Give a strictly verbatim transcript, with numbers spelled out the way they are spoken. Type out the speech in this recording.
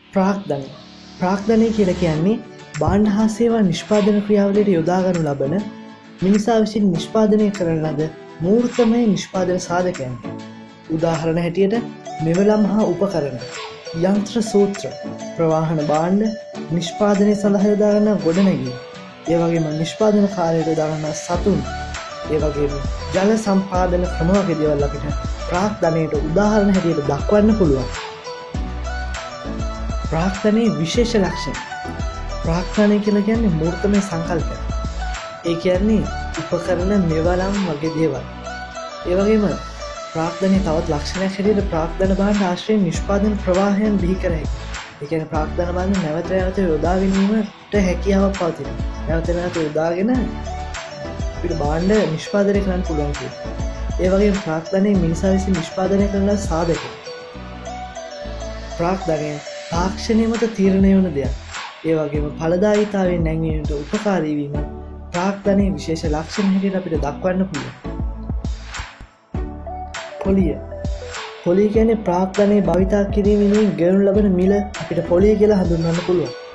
ප්‍රාග්ධනය ප්‍රාග්ධනය කියලා කියන්නේ භාණ්ඩ හා සේවා නිෂ්පාදන ක්‍රියාවලියට යොදා ගනු ලබන මිනිසා විසින් නිෂ්පාදනය කරන ලද මූර්තමය නිෂ්පාදන සාධකයන්. උදාහරණ හැටියට මෙවලම් හා උපකරණ, යන්ත්‍ර සූත්‍ර, ප්‍රවාහන භාණ්ඩ, නිෂ්පාදනය සඳහා යොදා ගන්නා ගොඩනැගිලි, ඒ වගේම නිෂ්පාදන කාර්යයට යොදා ගන්නා සතුන්, ඒ වගේම ජල සම්පාදන ක්‍රම වගේ දේවල් අපිට ප්‍රාග්ධනයට උදාහරණ හැටියට දක්වන්න පුළුවන්. ප්‍රාග්ධනයේ විශේෂ ලක්ෂණ. ප්‍රාග්ධනය කියලා කියන්නේ මූර්තමය සංකල්පයක්. ඒ කියන්නේ උපකරණ මෙවලම් වගේ දේවල්. ඒ වගේම ප්‍රාග්ධනයේ තවත් ලක්ෂණයක් හැටියට ප්‍රාග්ධන භාණ්ඩ ආශ්‍රයෙන් නිෂ්පාදන ප්‍රවාහයන් බිහි කර හැකියි. ඒ කියන්නේ ප්‍රාග්ධන භාණ්ඩ නැවත නැවත යොදා ගැනීමට හැකියාවක් පවතිනවා. නැවත නැවත යොදාගෙන අපිට භාණ්ඩ නිෂ්පාදනය කරන්න පුළුවන් කියලා. ඒ වගේම ප්‍රාග්ධනයේ මිනිසා විසින් නිෂ්පාදනය කරන සාධක. ප්‍රාග්ධනය තාක්ෂණය මත තීරණය වන දෙයක්. ඒ වගේම ඵලදායීතාවයෙන් නැංවීමට උපකාරී වීම ප්‍රාග්ධනයේ විශේෂ ලක්ෂණ හැටියට අපිට දක්වන්න පුළුවන්. පොලිය. පොලිය කියන්නේ ප්‍රාග්ධනයේ භාවිතා කිරීමෙන් ගෙවනු ලබන මිල අපිට පොලිය කියලා හඳුන්වන්න පුළුවන්.